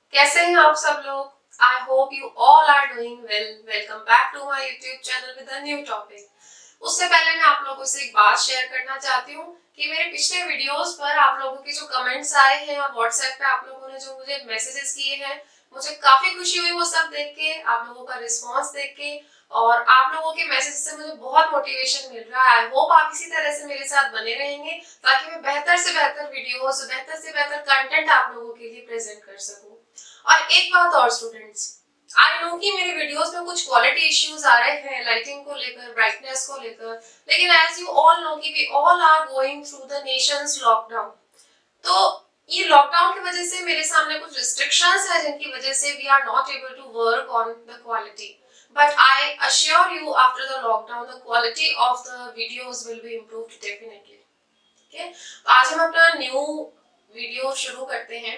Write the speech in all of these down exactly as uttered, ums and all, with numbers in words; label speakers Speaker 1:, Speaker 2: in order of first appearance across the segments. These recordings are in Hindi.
Speaker 1: कैसे हैं आप सब लोग? I hope you all are doing well. Welcome back to my YouTube channel with a new topic. उससे पहले मैं आप लोगों से एक बात शेयर करना चाहती हूँ कि मेरे पिछले वीडियोस पर आप लोगों के जो कमेंट्स आए हैं और व्हाट्सएप पे आप लोगों ने जो मुझे मैसेजेस किए हैं, मुझे काफी खुशी हुई वो सब देख के, आप लोगों का रिस्पॉन्स देख के, और आप लोगों के मैसेज से मुझे बहुत मोटिवेशन मिल रहा है। आई होप आप इसी तरह से मेरे साथ बने रहेंगे ताकि मैं बेहतर से बेहतर वीडियोस, बेहतर से बेहतर कंटेंट आप लोगों के लिए प्रेजेंट कर सकूं। और एक बात और स्टूडेंट्स, आई नो कि मेरे वीडियोस में कुछ क्वालिटी इश्यूज आ रहे हैं, लाइटिंग को लेकर, ब्राइटनेस को लेकर, लेकिन एज यू ऑल नो कि we all are going through the nations lockdown. तो ये लॉकडाउन की वजह से मेरे सामने कुछ रिस्ट्रिक्शंस है जिनकी वजह से we are not able to work on the quality, but I assure you after the lockdown the quality of the videos will be improved definitely. Okay, तो आज हम अपना न्यू वीडियो शुरू करते हैं।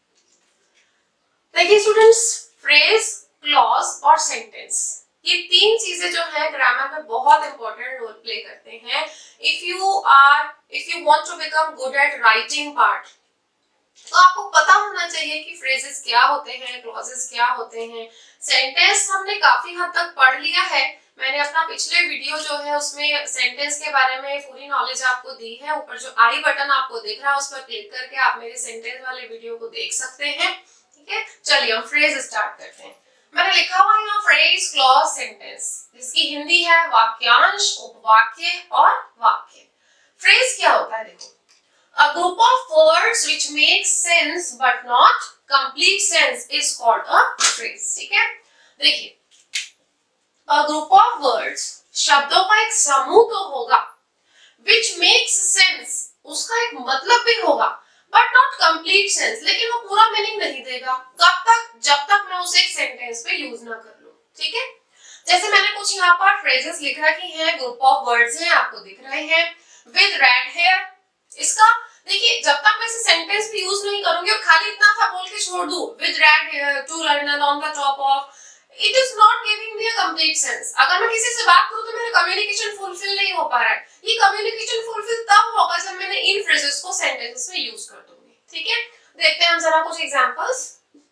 Speaker 1: देखिए स्टूडेंट्स, फ्रेज, क्लॉज और सेंटेंस, ये तीन चीजें जो है ग्रामर में बहुत इंपॉर्टेंट रोल प्ले करते हैं। If you are if you want to become good at writing part, तो आपको पता होना चाहिए कि फ्रेजेस क्या होते हैं, क्लॉजेस क्या होते हैं। सेंटेंस हमने काफी हद तक पढ़ लिया है। मैंने अपना पिछले वीडियो जो है उसमें सेंटेंस के बारे में पूरी नॉलेज आपको दी है। ऊपर जो आई बटन आपको दिख रहा है उस पर क्लिक करके आप मेरे सेंटेंस वाले वीडियो को देख सकते हैं। ठीक है, चलिए हम फ्रेज स्टार्ट करते हैं। मैंने लिखा हुआ है यहाँ फ्रेज, क्लॉज, सेंटेंस, जिसकी हिंदी है वाक्यांश, उपवाक्य और वाक्य। फ्रेज क्या होता है? देखो, a group of words which makes sense but not complete sense is called a phrase। ठीक है, देखिए, a group of words, शब्दों का एक समूह तो होगा, which makes sense, उसका एक मतलब भी होगा, but not complete sense, लेकिन वो पूरा मीनिंग नहीं देगा। कब तक? जब तक मैं उसे एक सेंटेंस पे यूज ना कर लूं। ठीक है, जैसे मैंने कुछ यहाँ पर फ्रेजेस लिख रखी हैं, ग्रुप ऑफ वर्ड्स हैं, आपको दिख रहे हैं। with red hair, इसका देखिए, जब तक मैं इसे सेंटेंस भी यूज नहीं करूंगी और खाली इतना सा बोल के छोड़ दूं, with red hair, to learn on the top of, it is not giving me a complete sense। अगर मैं किसी से बात करूं तो मेरा कम्युनिकेशन फुलफिल नहीं हो पा रहा है। ये कम्युनिकेशन फुलफिल तब होगा जब मैंने इन फ्रेजेस को सेंटेंसेस में यूज कर दूंगी। ठीक है, देखते हैं हम जरा कुछ examples.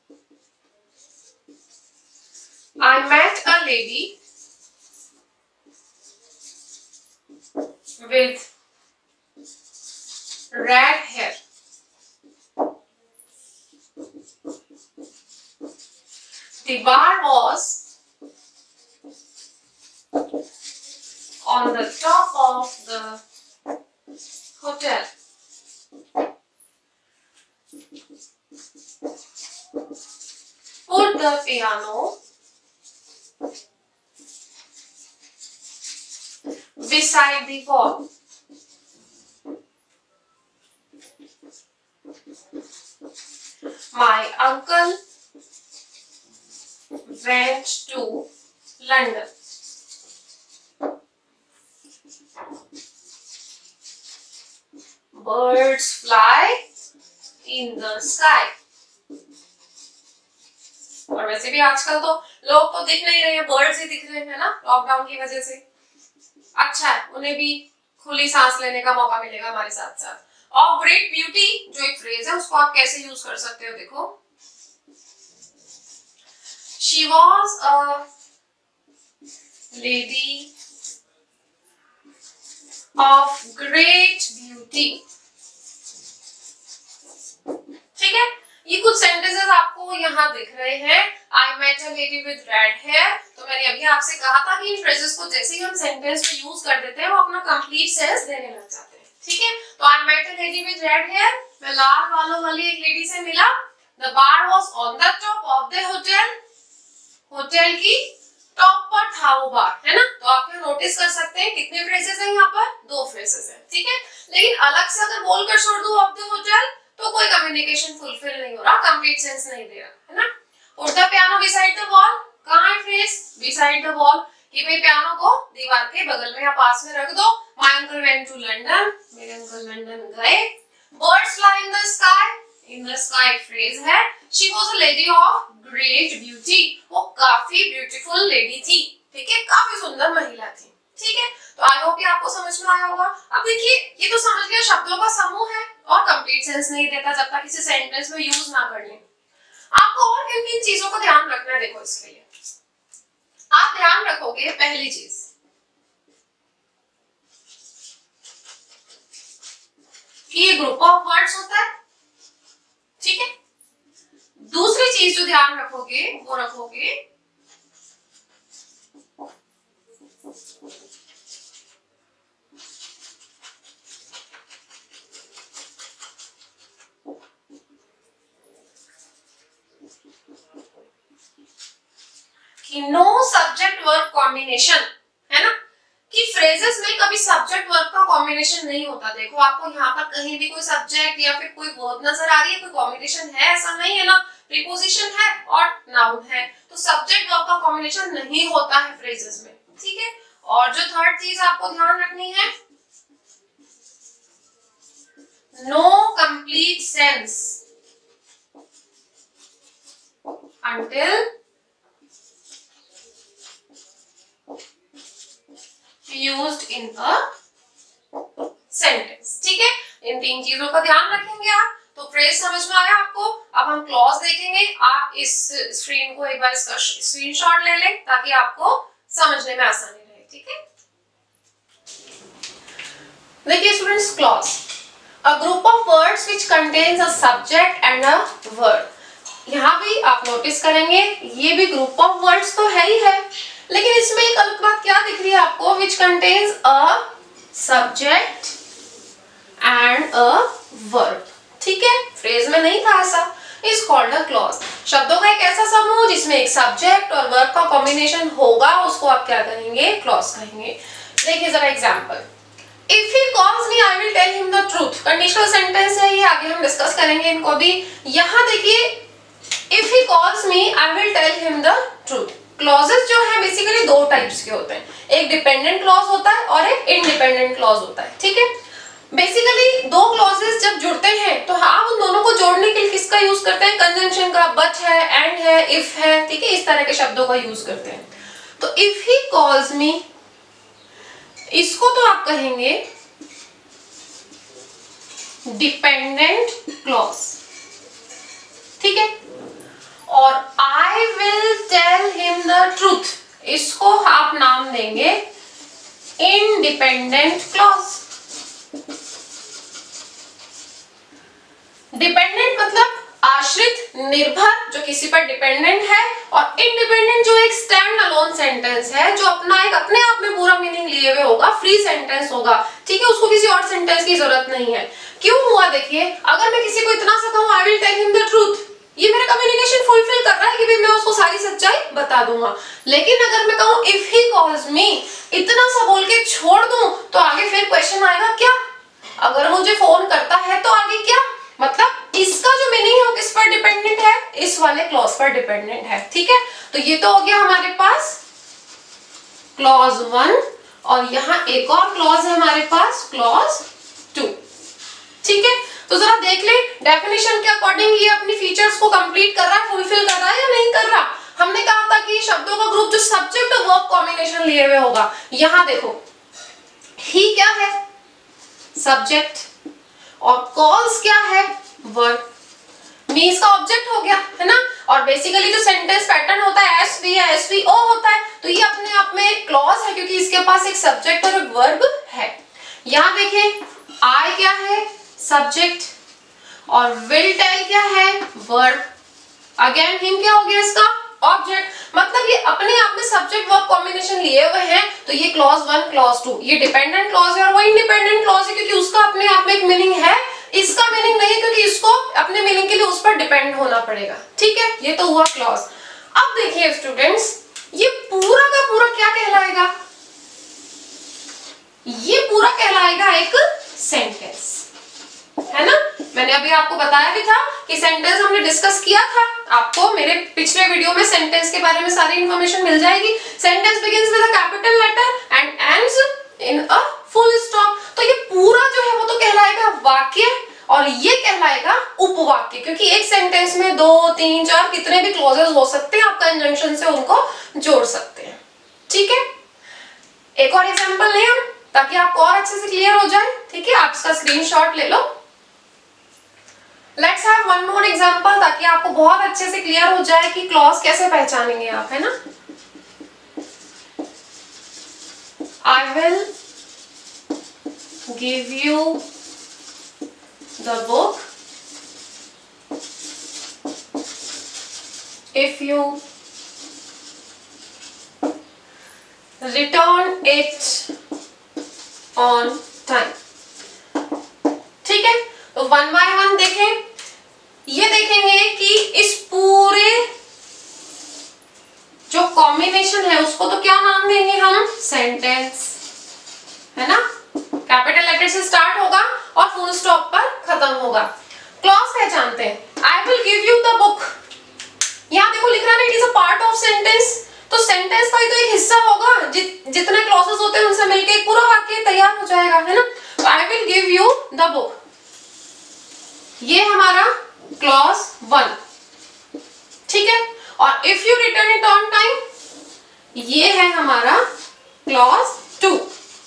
Speaker 1: I met a lady with red hair. The bar was on the top of the hotel. Put the piano beside the wall. My uncle went to London. Birds fly in the sky. और वैसे भी आजकल तो लोग तो दिख नहीं रहे हैं, बर्ड्स ही दिख रहे हैं ना, लॉकडाउन की वजह से। अच्छा है, उन्हें भी खुली सांस लेने का मौका मिलेगा हमारे साथ साथ। ऑफ ग्रेट ब्यूटी जो एक फ्रेज है, उसको आप कैसे यूज कर सकते हो? देखो, she was a lady of great beauty. ठीक है, ये कुछ सेंटेंसेस आपको यहाँ दिख रहे हैं। I met a lady with red hair, तो मैंने अभी आपसे कहा था कि इन फ्रेजेस को जैसे ही हम सेंटेंस में यूज कर देते हैं वो अपना कंप्लीट सेंस देने लग जाते हैं। ठीक है, तो I met a lady with red hair, मैं लाल बालों वाली एक लेडी से मिला। The bar was on the top of the hotel, hotel की टॉप पर था वो बार, है ना। तो आप यहाँ नोटिस कर सकते हैं कितने फ्रेजेस हैं यहाँ पर? दो फ्रेजेस हैं। ठीक है, लेकिन अलग से अगर बोलकर छोड़ दूं ऑफ द होटल तो कोई कम्युनिकेशन फुलफिल नहीं हो रहा, कंप्लीट सेंस नहीं दे रहा, है ना। Put the piano beside the wall, कहाँ है फ्रेज? बिसाइड द वॉल, कि भाई पियानो को दीवार के बगल में या पास में रख दो। My uncle went to London, मेरे अंकल लंदन गए। Birds fly in the sky, in the sky phrase है। She was a lady of great beauty, वो काफी ब्यूटीफुल लेडी थी। ठीक है, काफी सुंदर महिला थी। ठीक है, तो आई होप ये आपको समझ में आया होगा। अब देखिए, ये तो समझ गए शब्दों का समूह है और कंप्लीट सेंस नहीं देता जब तक इसे सेंटेंस में यूज ना कर ले। आपको और किन किन चीजों को ध्यान रखना है, देखो इसके लिए आप ध्यान रखोगे पहली चीज कि ये ग्रुप ऑफ वर्ड्स होता है, ठीक है। दूसरी चीज जो ध्यान रखोगे वो रखोगे कि नो सब्जेक्ट वर्ब कॉम्बिनेशन, है ना, कि फ्रेजेस में कभी सब्जेक्ट वर्ब का कॉम्बिनेशन नहीं होता। देखो आपको यहाँ पर कहीं भी कोई सब्जेक्ट या फिर कोई वर्ब नजर आ रही है, कोई कॉम्बिनेशन है, ऐसा नहीं है ना, प्रीपोजिशन है और नाउन है, तो सब्जेक्ट वर्ब का कॉम्बिनेशन नहीं होता है फ्रेजेस में, ठीक है। और जो थर्ड चीज आपको ध्यान रखनी है, no complete sense until used in a sentence, ठीक है। इन तीन चीजों का ध्यान रखेंगे आप, तो फ्रेज समझ में आया आपको। अब हम क्लॉज देखेंगे, आप इस स्क्रीन को एक बार इसका स्क्रीनशॉट ले लें ताकि आपको समझने में आसानी रहे, ठीक है। देखिए students, clause a group of words which contains a subject and a verb. यहाँ भी आप नोटिस करेंगे ये भी ग्रुप ऑफ वर्ड्स तो है ही है, लेकिन इसमें एक अलग बात क्या दिख रही है आपको, which contains a subject and a verb, ठीक है। फ्रेज में नहीं था ऐसा, is called a clause। शब्दों का एक ऐसा समूह जिसमें एक सब्जेक्ट और वर्ब का कॉम्बिनेशन होगा, उसको आप क्या कहेंगे, क्लॉज कहेंगे। देखिए जरा example, if he calls me I will tell him the truth। Conditional sentence है ये, आगे हम डिस्कस करेंगे इनको भी। यहाँ देखिए if he calls me I will tell him the truth। Clauses जो है बेसिकली दो टाइप्स के होते हैं, एक डिपेंडेंट क्लॉज होता है और एक इंडिपेंडेंट क्लॉज होता है, ठीक है। बेसिकली दो क्लॉजेस जब जुड़ते हैं तो आप उन दोनों को जोड़ने के लिए किसका यूज करते हैं, कंजंक्शन का, बट है, एंड है, इफ है, ठीक है, इस तरह के शब्दों का यूज करते हैं। तो इफ ही कॉल्स मी, इसको तो आप कहेंगे डिपेंडेंट क्लॉज, ठीक है। और I will tell him the truth, इसको आप नाम देंगे इंडिपेंडेंट क्लॉज। डिपेंडेंट मतलब आश्रित, निर्भर, जो किसी पर डिपेंडेंट है, और इंडिपेंडेंट जो एक स्टैंड अलोन सेंटेंस है, जो अपना एक अपने आप में पूरा मीनिंग लिए हुए होगा, फ्री सेंटेंस होगा, ठीक है, उसको किसी और सेंटेंस की जरूरत नहीं है। क्यों हुआ, देखिए अगर मैं किसी को इतना सा कहूं I will tell him the truth, ये मेरा कम्युनिकेशन फुलफिल कर रहा है कि भी मैं उसको सारी सच्चाई बता दूंगा। लेकिन अगर मैं कहूं इफ ही कॉल्स मी, इतना सा बोल के छोड़ दूं, तो आगे फिर क्वेश्चन आएगा क्या, अगर मुझे फोन करता है तो आगे क्या, मतलब इसका जो मीनिंग है वो किस पर डिपेंडेंट है, इस वाले क्लॉज पर डिपेंडेंट है, ठीक है। तो ये तो हो गया हमारे पास क्लॉज वन, और यहाँ एक और क्लॉज है हमारे पास क्लॉज टू, ठीक है। तो जरा देख ले डेफिनेशन के अकॉर्डिंग ये अपनी फीचर्स को कंप्लीट कर रहा है, फुलफिल कर रहा है या नहीं कर रहा। हमने कहा था कि शब्दों का ग्रुप जो सब्जेक्ट और वर्ब कॉम्बिनेशन लिए हुए होगा, यहाँ देखो ही क्या है, सब्जेक्ट, और कॉल्स क्या है, वर्ब। मी इसका ऑब्जेक्ट हो गया, है ना। और बेसिकली जो सेंटेंस पैटर्न होता है एस वी या एस वी ओ होता है, तो ये अपने आप में एक क्लॉज है क्योंकि इसके पास एक सब्जेक्ट और एक वर्ब है। यहाँ देखिए आई क्या है, सब्जेक्ट, और विल टेल क्या है, वर्ब। अगेन हिम क्या हो गया इसका ऑब्जेक्ट, मतलब ये अपने आप में सब्जेक्ट वर्ब कॉम्बिनेशन लिए हुए हैं। तो ये क्लॉज वन क्लॉज टू, ये डिपेंडेंट क्लॉज है और वो इंडिपेंडेंट क्लॉज है क्योंकि उसका अपने आप में एक मीनिंग है, इसका मीनिंग नहीं क्योंकि इसको अपने मीनिंग के लिए उस पर डिपेंड होना पड़ेगा, ठीक है। ये तो हुआ क्लॉज। अब देखिए स्टूडेंट्स, ये पूरा का पूरा क्या कहलाएगा, ये पूरा कहलाएगा एक सेंटेंस, है ना। मैंने अभी आपको बताया भी था कि सेंटेंस हमने डिस्कस किया था, आपको मेरे पिछले वीडियो में सेंटेंस के बारे में सारी इंफॉर्मेशन मिल जाएगी। Sentence begins with a capital letter and ends in a full stop. तो ये पूरा जो है वो तो कहलाएगा वाक्य, और ये कहलाएगा उपवाक्य, क्योंकि एक सेंटेंस में दो तीन चार कितने भी क्लॉजेस हो सकते हैं, आप कंजंक्शन से उनको जोड़ सकते हैं, ठीक है। एक और एग्जांपल लें हम ताकि आपको और अच्छे से क्लियर हो जाए, ठीक है। आप इसका स्क्रीनशॉट ले लो। Let's have one more example ताकि आपको बहुत अच्छे से क्लियर हो जाए कि क्लॉज कैसे पहचानेंगे आप, है ना। I will give you the book if you return it on time। ठीक है, तो वन बाय वन देखें। ये देखेंगे कि इस पूरे जो कॉम्बिनेशन है उसको तो क्या नाम देंगे हम, सेंटेंस, है ना। कैपिटल लेटर से स्टार्ट होगा और फुल स्टॉप पर खत्म होगा। क्लॉज पहचानते हैं। I will give you the book, यहाँ देखो लिख रहा है it is a part of sentence, तो सेंटेंस का ही तो एक हिस्सा होगा। जि, जितने क्लॉजेस होते हैं उनसे मिलके एक पूरा वाक्य तैयार हो जाएगा, है ना। तो I will give you the book, ये हमारा क्लॉज वन, ठीक है। और if you return it on time, ये है हमारा क्लॉज टू,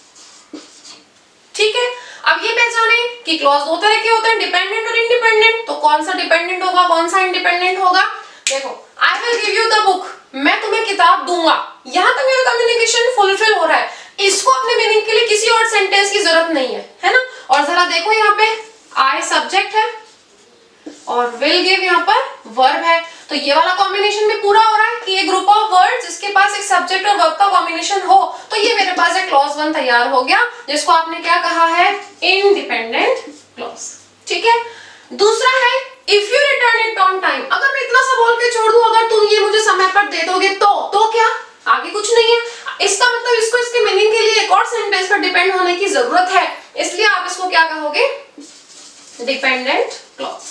Speaker 1: ठीक है। अब ये पहचाने कि क्लॉज दो तरह के होते हैं, डिपेंडेंट और इंडिपेंडेंट। तो कौन सा डिपेंडेंट होगा, कौन सा इंडिपेंडेंट होगा। देखो, I will give you the book, मैं तुम्हें किताब दूंगा, यहां तक मेरा कम्युनिकेशन फुलफिल हो रहा है। इसको अपने मीनिंग के लिए किसी और सेंटेंस की जरूरत नहीं है, है ना। और जरा देखो यहाँ पे आई सब्जेक्ट है और विल गिव यहाँ पर वर्ब है, तो ये वाला कॉम्बिनेशन में पूरा हो रहा है कि ये ग्रुप ऑफ वर्ड्स जिसके पास एक सब्जेक्ट और वर्ब का कॉम्बिनेशन हो, तो ये मेरे पास एक क्लॉज वन तैयार हो गया, जिसको आपने क्या कहा है, इंडिपेंडेंट क्लॉज, ठीक है। दूसरा है if you return it on time. अगर मैं इतना सा बोल के छोड़ दूं, अगर तुम ये मुझे समय पर दे दोगे तो तो क्या, आगे कुछ नहीं है। इसका मतलब इसको इसके मीनिंग के लिए एक और सेंटेंस पर डिपेंड होने की जरूरत है, इसलिए आप इसको क्या कहोगे, डिपेंडेंट क्लॉज,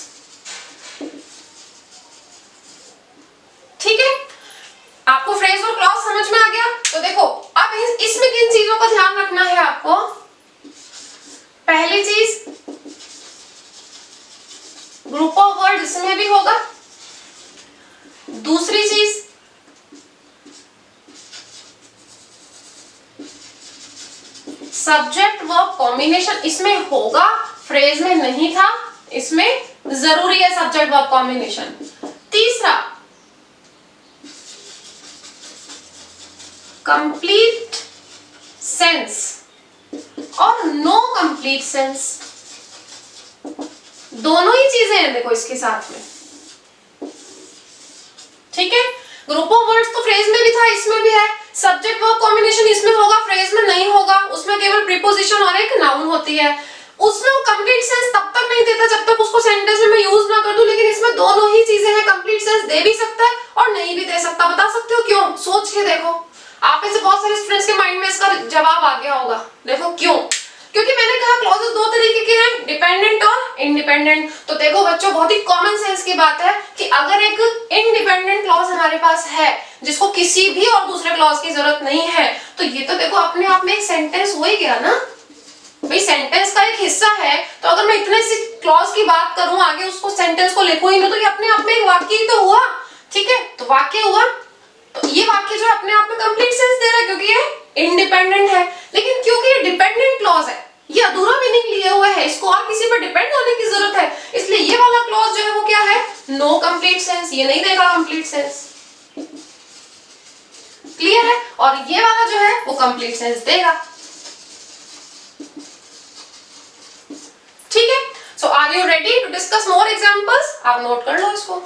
Speaker 1: ठीक है। आपको फ्रेज और क्लॉज समझ में आ गया। तो देखो अब इस, इसमें किन चीजों का ध्यान रखना है आपको। पहली चीज, ग्रुप ऑफ वर्ड इसमें भी होगा। दूसरी चीज, सब्जेक्ट वर्ब कॉम्बिनेशन इसमें होगा, फ्रेज में नहीं था, इसमें जरूरी है सब्जेक्ट वर्ब कॉम्बिनेशन। तीसरा, कंप्लीट सेंस और नो कंप्लीट सेंस, दोनों ही चीजें हैं देखो इसके साथ में, ठीक है। ग्रुप ऑफ वर्ड्स तो फ्रेज में भी था, इसमें भी है। सब्जेक्ट वर्ब कॉम्बिनेशन इसमें होगा, फ्रेज में नहीं होगा, उसमें केवल प्रीपोजिशन और एक नाउन होती है। उसमें वो कंप्लीट सेंस तब तक नहीं देता जब तक उसको सेंटेंस में मैं यूज ना कर दूं, लेकिन इसमें दोनों ही चीजें हैं, कंप्लीट सेंस दे भी सकता है और नहीं भी दे सकता। बता सकते हो क्यों, सोच के देखो। आप में से बहुत सारे स्टूडेंट्स के माइंड में इसका जवाब आ गया होगा। देखो क्यों, क्योंकि मैंने कहा क्लॉजेस दो तरीके के हैं, डिपेंडेंट और इंडिपेंडेंट। तो देखो बच्चों, बहुत ही कॉमन सेंस की बात है कि अगर एक इंडिपेंडेंट क्लॉज हमारे पास है जिसको किसी भी और दूसरे क्लॉज की जरूरत नहीं है, तो ये तो देखो अपने आप में एक सेंटेंस हो ही गया ना भाई, सेंटेंस का एक हिस्सा है। तो अगर मैं इतने सी क्लॉज की बात करूं, आगे उसको सेंटेंस को लिखूं ही नहीं, तो ये अपने आप में एक वाक्य ही तो हुआ, ठीक है। तो वाक्य हुआ, तो ये वाक्य जो अपने आप में कंप्लीट सेंस दे रहा है क्योंकि ये इंडिपेंडेंट है। लेकिन क्योंकि ये डिपेंडेंट क्लॉज है, ये अधूरा मीनिंग लिए हुए है, इसको और किसी पर डिपेंड होने की जरूरत है, इसलिए ये वाला क्लॉज जो है वो क्या है, नो कंप्लीट सेंस, ये नहीं देगा कंप्लीट सेंस, क्लियर है। और ये वाला जो है वो कंप्लीट सेंस देगा, ठीक है। So are you ready to discuss more examples. आप नोट कर लो इसको।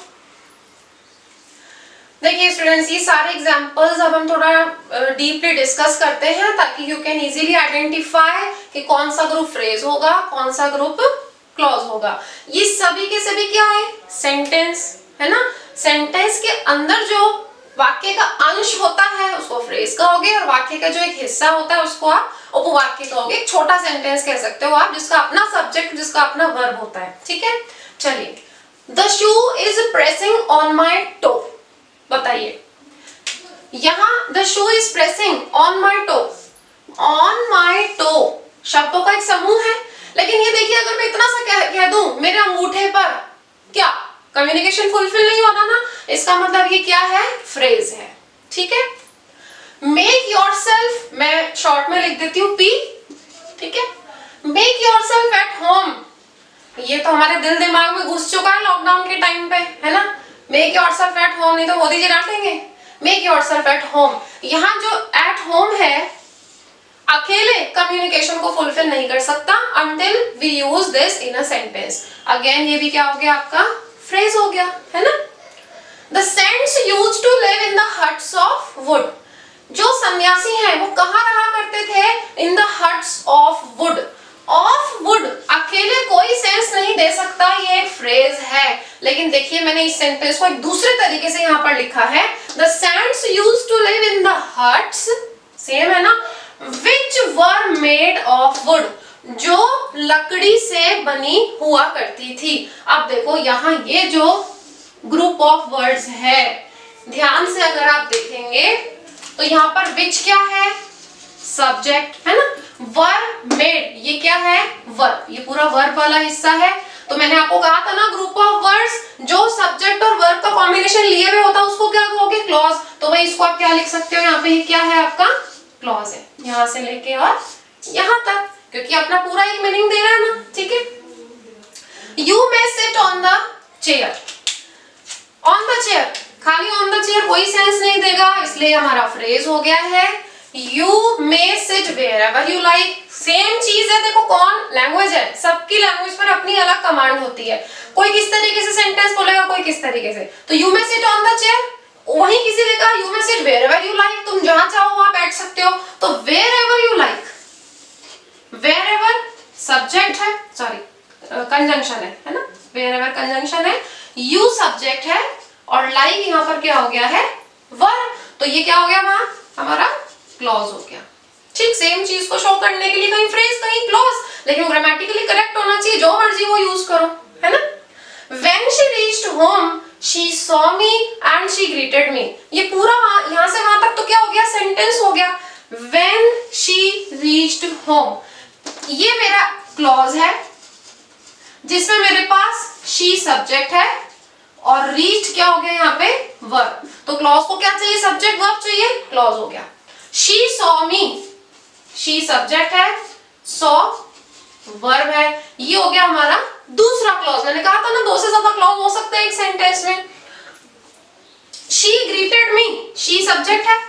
Speaker 1: देखिए स्टूडेंट्स, ये सारे एग्जांपल्स अब हम थोड़ा डीपली डिस्कस करते हैं ताकि यू कैन इजीली आइडेंटिफाई कि कौन सा ग्रुप फ्रेज होगा, कौन सा ग्रुप क्लॉज होगा। ये सभी के सभी क्या है, सेंटेंस, है ना। सेंटेंस के अंदर जो वाक्य का अंश होता है उसको फ्रेज कहोगे, और वाक्य का जो एक हिस्सा होता है उसको आप उपवाक्य कहोगे। एक छोटा सेंटेंस कह सकते हो आप, जिसका अपना सब्जेक्ट, जिसका अपना वर्ब होता है, ठीक है। चलिए, the shoe is pressing on my toe. बताइए, यहां the shoe is pressing on my toe, on my toe शब्दों का एक समूह है, लेकिन ये देखिए अगर मैं इतना सा कह, कह दूं मेरे अंगूठे पर, क्या कम्युनिकेशन फुलफिल नहीं होना ना। इसका मतलब ये क्या है, फ्रेज है, ठीक है। मेक योरसेल्फ, मैं शॉर्ट में लिख देती हूँ पी, ठीक है। मेक योरसेल्फ एट होम, ये तो हमारे दिल दिमाग में घुस चुका है लॉकडाउन के टाइम पे, है ना। मेक योरसेल्फ एट होम, नहीं तो मोदी जी डांटेंगे। मेक योरसेल्फ एट होम, यहाँ जो एट होम है अकेले कम्युनिकेशन को फुलफिल नहीं कर सकता until we use this in a sentence. Again ये भी क्या हो गया आपका फ्रेज हो गया, है ना। The saints used to live in the huts of wood. जो सन्यासी हैं वो कहाँ रहा करते थे? In the huts of wood. Of wood अकेले कोई सेंस नहीं दे सकता, ये एक फ्रेज है। लेकिन देखिए मैंने इस सेंटेंस को एक दूसरे तरीके से यहाँ पर लिखा है। The saints used to live in the huts, same है ना, which were made of wood, जो लकड़ी से बनी हुआ करती थी। अब देखो यहाँ ये जो ग्रुप ऑफ वर्ड्स है, ध्यान से अगर आप देखेंगे तो यहाँ पर which क्या है? सब्जेक्ट, है ना। वर मेड ये क्या है? वर्ब, ये पूरा वर्ब वाला हिस्सा है। तो मैंने आपको कहा था ना ग्रुप ऑफ वर्ड्स जो सब्जेक्ट और वर्ब का कॉम्बिनेशन लिए हुए होता है उसको क्या कहोगे? क्लॉज। तो भाई इसको आप क्या लिख सकते हो? यहाँ पे क्या है आपका? क्लॉज है, यहाँ से लेके और यहाँ तक, क्योंकि अपना पूरा एक मीनिंग दे रहा है ना, ठीक है। You may sit on the chair, on the chair, खाली ऑन द चेयर कोई सेंस नहीं देगा, इसलिए हमारा फ्रेज हो गया है you may sit wherever you like. Same चीज है, देखो कौन लैंग्वेज है, सबकी लैंग्वेज पर अपनी अलग कमांड होती है। कोई किस तरीके से सेंटेंस बोलेगा, कोई किस तरीके से। तो you may sit on the chair, वहीं किसी ने कहा you may sit wherever you like, तुम जहां चाहो वहां बैठ सकते हो। तो wherever you like, wherever subject है, सॉरी कंजंक्शन है, है ना। वेयरएवर कंजंक्शन है, यू सब्जेक्ट है और लाइक यहाँ पर क्या हो गया है? वर्ब। तो ये क्या हो गया वहां हमारा? क्लॉज हो गया। ठीक, सेम चीज को शो करने के लिए कहीं फ्रेज कहीं क्लॉज, लेकिन ग्रामेटिकली करेक्ट होना चाहिए, जो मर्जी वो यूज करो, है ना। When she reached home, she saw me and she greeted me. ये पूरा यहाँ से वहां तक तो क्या हो गया? सेंटेंस हो गया। When she reached home, ये मेरा क्लॉज है जिसमें मेरे पास she सब्जेक्ट है और reached क्या हो गया यहाँ पे? वर्ब। तो क्लॉज को क्या चाहिए? सब्जेक्ट वर्ब चाहिए, क्लॉज हो गया। She saw me, she subject है, saw वर्ब है, ये हो गया हमारा दूसरा क्लॉज। मैंने कहा था ना दो से ज्यादा क्लॉज हो सकते हैं एक सेंटेंस में। She greeted me, she subject है,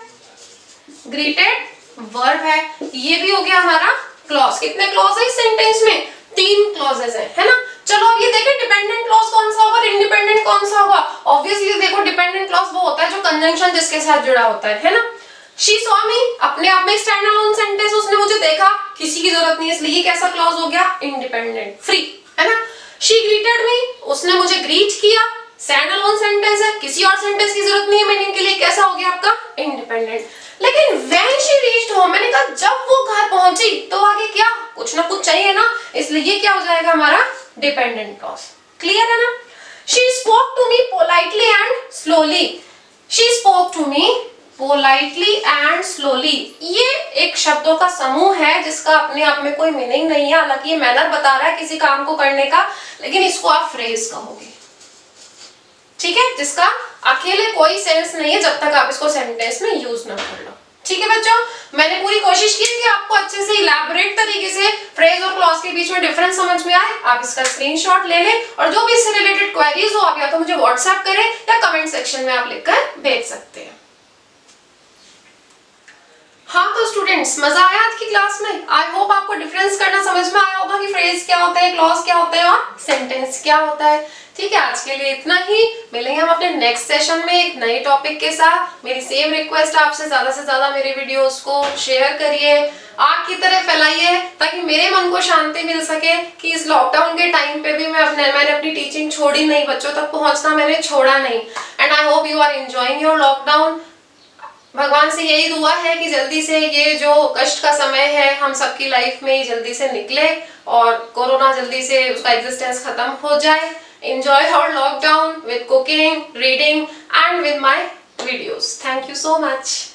Speaker 1: greeted वर्ब है, ये भी हो गया हमारा क्लॉज। कितने क्लॉज है इस सेंटेंस में? तीन क्लॉजेस है, है ना। चलो अब ये देखें डिपेंडेंट क्लॉज कौन सा होगा, इंडिपेंडेंट कौन सा होगा। ऑब्वियसली देखो डिपेंडेंट क्लॉज वो होता है जो कंजंक्शन जिसके साथ जुड़ा होता है, है ना। She saw me अपने आप में स्टैंड अलोन सेंटेंस, उसने मुझे देखा, किसी की जरूरत नहीं है, इसलिए ये कैसा क्लॉज हो गया? इंडिपेंडेंट, फ्री, है ना। She greeted me उसने मुझे ग्रीट किया, स्टैंड अलोन सेंटेंस है, किसी और सेंटेंस की जरूरत नहीं है मीनिंग के लिए, कैसा हो गया आपका? इंडिपेंडेंट। लेकिन when she reached home, मैंने कहा जब वो घर पहुंची, तो आगे क्या? कुछ ना कुछ चाहिए ना, इसलिए ये क्या हो जाएगा हमारा? Dependent clause. क्लियर है ना। She spoke to me politely and slowly. She spoke to me politely and slowly, ये एक शब्दों का समूह है जिसका अपने आप में कोई मीनिंग नहीं है, हालांकि ये मैनर बता रहा है किसी काम को करने का, लेकिन इसको आप फ्रेज कहोगे, ठीक है, जिसका अकेले कोई सेंस नहीं है जब तक आप इसको सेंटेंस में यूज ना कर लो। ठीक है बच्चों, मैंने पूरी कोशिश की कि आपको अच्छे से इलैबोरेट तरीके से फ्रेज और क्लॉज के बीच में डिफरेंस समझ में आए। आप इसका स्क्रीनशॉट ले लें और जो भी इससे रिलेटेड क्वेरीज हो आप या तो मुझे व्हाट्सएप करें या कमेंट सेक्शन में आप लिखकर भेज सकते हैं। हाँ तो स्टूडेंट्स, मजा आया आज की क्लास में? आई होप आपको डिफरेंस करना समझ में आया होगा कि फ्रेज क्या होता है, क्लॉज क्या होता है और सेंटेंस क्या होता है। ठीक है, आज के लिए इतना ही। मिलेंगे हम अपने नेक्स्ट सेशन में एक नए टॉपिक के साथ। मेरी सेम रिक्वेस्ट आपसे, ज्यादा से ज्यादा मेरे वीडियोस को शेयर करिए, आग की तरह फैलाइए, ताकि मेरे मन को शांति मिल सके कि इस लॉकडाउन के टाइम पे भी मैं अपने मैंने अपनी टीचिंग छोड़ी नहीं, बच्चों तक पहुंचना मैंने छोड़ा नहीं। And I hope you are enjoying your lockdown. भगवान से यही दुआ है कि जल्दी से ये जो कष्ट का समय है हम सबकी लाइफ में जल्दी से निकले और कोरोना जल्दी से उसका एग्जिस्टेंस खत्म हो जाए। Enjoy our lockdown with cooking, reading and with my videos. Thank you so much.